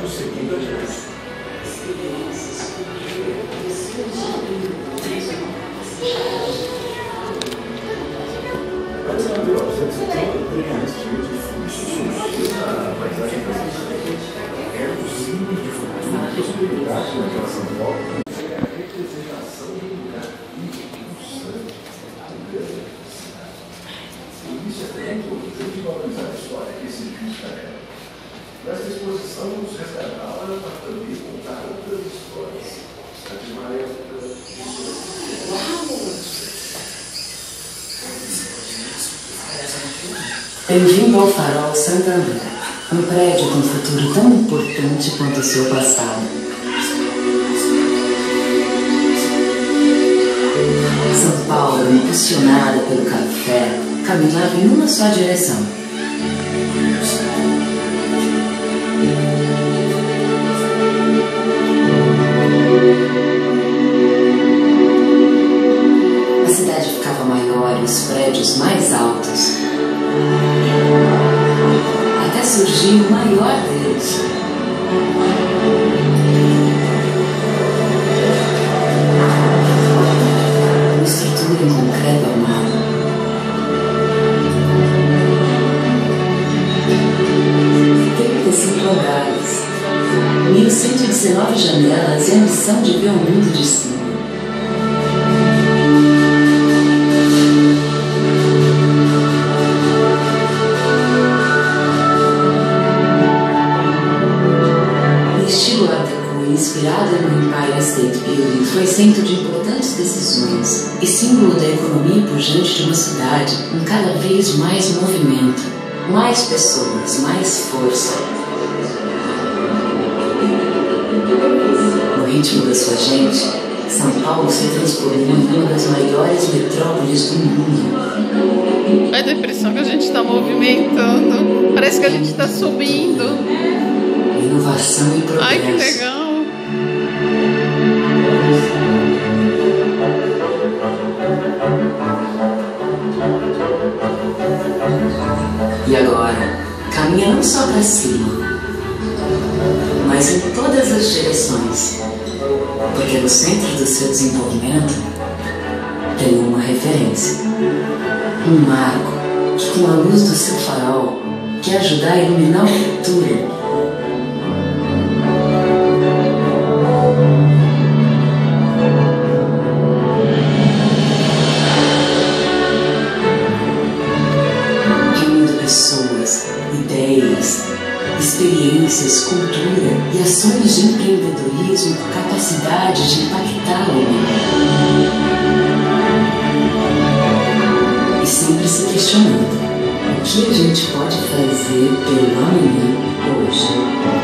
estaremos seguindo adiante. Você tem uma brilhante de fluxo na paisagem brasileira. É possível de futuro, possibilidade naquela São Paulo, é a representação do lugar pulsante, grande cidade. E isso é bem importante valorizar a história que esse edifício carrega. Nessa exposição, nos resgatá-la para também contar outras histórias de uma época Bem-vindo ao Farol Santander, um prédio com um futuro tão importante quanto o seu passado. São Paulo, impulsionada pelo café, caminhava em uma só direção. A cidade ficava maior e os prédios mais altos, até surgir o maior deles. Uma estrutura em concreto armado. 35 andares, 1.119 janelas e a missão de ver o mundo de cima. Inspirada no Empire State Building, foi centro de importantes decisões e símbolo da economia pujante de uma cidade com cada vez mais movimento, mais pessoas, mais força. No ritmo da sua gente, São Paulo se transformou em uma das maiores metrópoles do mundo. Dá a impressão que a gente está movimentando, parece que a gente está subindo. Inovação e progresso. Ai, que legal! E agora, caminha não só para cima, mas em todas as direções, porque no centro do seu desenvolvimento tem uma referência, um marco que, com a luz do seu farol, quer ajudar a iluminar o futuro. Pessoas, ideias, experiências, cultura e ações de empreendedorismo com capacidade de impactar o mundo. E sempre se questionando o que a gente pode fazer pelo amanhã hoje.